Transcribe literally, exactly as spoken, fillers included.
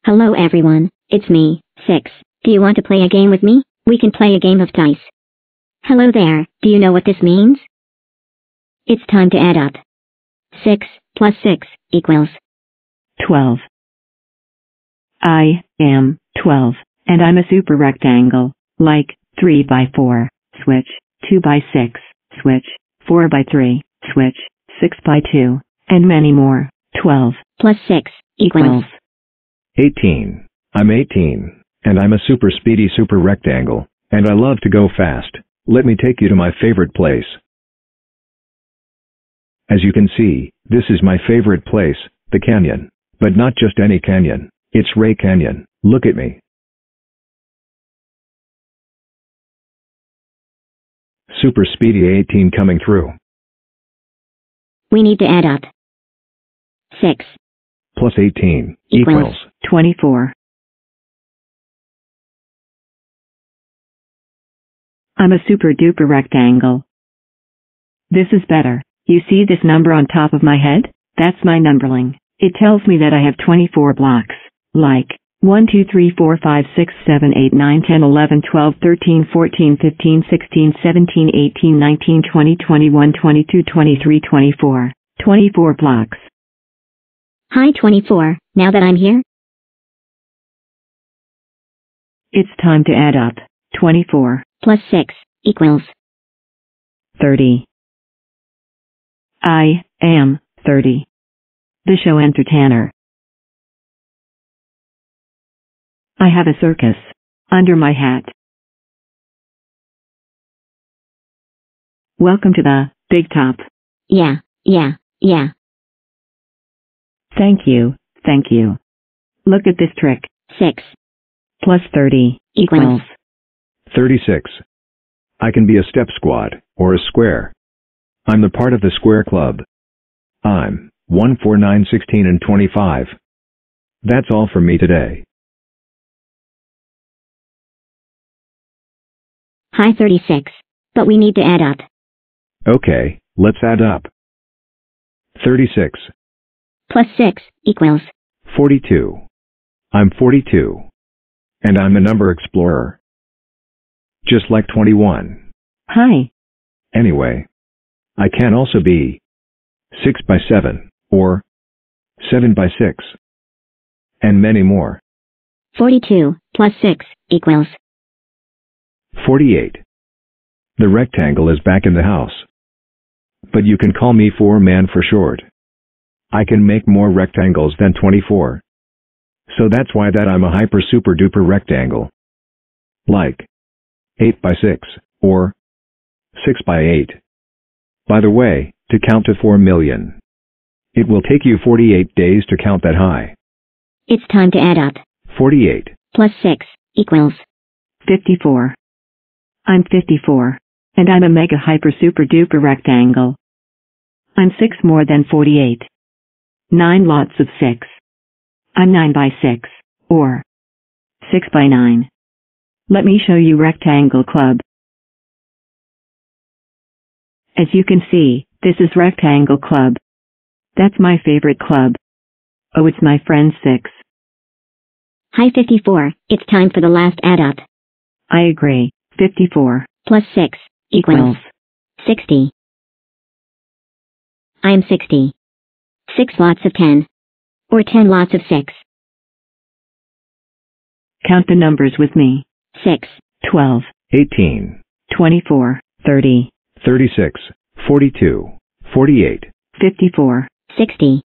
Hello everyone, it's me, six. Do you want to play a game with me? We can play a game of dice. Hello there, do you know what this means? It's time to add up. six plus six equals twelve. I am twelve, and I'm a super rectangle, like three by four, switch, two by six, switch, four by three, switch, six by two, and many more. twelve plus six equals eighteen. I'm eighteen, and I'm a super speedy super rectangle, and I love to go fast. Let me take you to my favorite place. As you can see, this is my favorite place, the canyon. But not just any canyon, it's Ray Canyon. Look at me. Super speedy eighteen coming through. We need to add up. six Plus eighteen equals, equals twenty-four. I'm a super duper rectangle. This is better. You see this number on top of my head? That's my numberling. It tells me that I have twenty-four blocks, like one, two, three, four, five, six, seven, eight, nine, ten, eleven, twelve, thirteen, fourteen, fifteen, sixteen, seventeen, eighteen, nineteen, twenty, twenty-one, twenty-two, twenty-three, twenty-four. twenty-four blocks. Hi twenty-four, now that I'm here? It's time to add up. twenty-four plus six equals thirty. I am thirty. The show entertainer. I have a circus under my hat. Welcome to the big top. Yeah, yeah, yeah. Thank you, thank you. Look at this trick. six plus thirty equals thirty-six. I can be a step squad, or a square. I'm the part of the square club. I'm one, four, nine, sixteen, and twenty-five. That's all from me today. Hi thirty-six. But we need to add up. Okay, let's add up. thirty-six plus six equals forty-two. I'm forty-two. And I'm a number explorer. Just like twenty-one. Hi. Anyway, I can also be six by seven, or seven by six, and many more. forty-two plus six equals forty-eight. The rectangle is back in the house. But you can call me four man for short. I can make more rectangles than twenty-four. So that's why that I'm a hyper super duper rectangle. Like eight by six, or six by eight. By the way, to count to four million, it will take you forty-eight days to count that high. It's time to add up. forty-eight plus six equals fifty-four. I'm fifty-four, and I'm a mega hyper super duper rectangle. I'm six more than forty-eight. Nine lots of six. I'm nine by six, or six by nine. Let me show you Rectangle Club. As you can see, this is Rectangle Club. That's my favorite club. Oh, it's my friend six. Hi fifty-four, it's time for the last add up. I agree. fifty-four plus six equals sixty. I'm sixty. six lots of ten. Or ten lots of six. Count the numbers with me. six, twelve, eighteen, twenty-four, thirty, thirty-six, forty-two, forty-eight, fifty-four, sixty.